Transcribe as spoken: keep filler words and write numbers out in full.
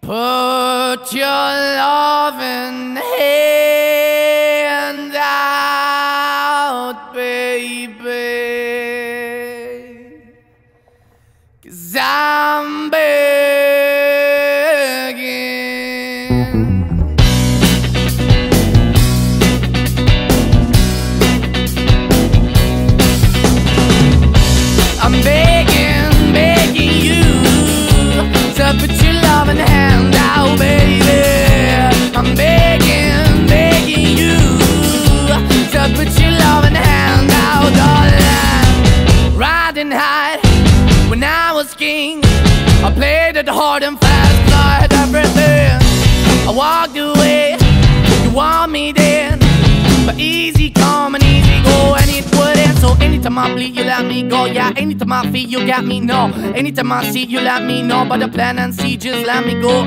Put your loving hand out, baby, 'cause I'm begging. I'm begging, begging you to put your loving hand out, baby. I'm begging, begging you to put your loving hand out, darling. Riding high when I was king, I played it hard and fast, tried everything. I walked away, you want me then, but easy come and easy go, and it wouldn't. So anytime I bleed, you let me go. Yeah, anytime I feel, you got me, no. Anytime I see, you let me know. But the plan and see, just let me go.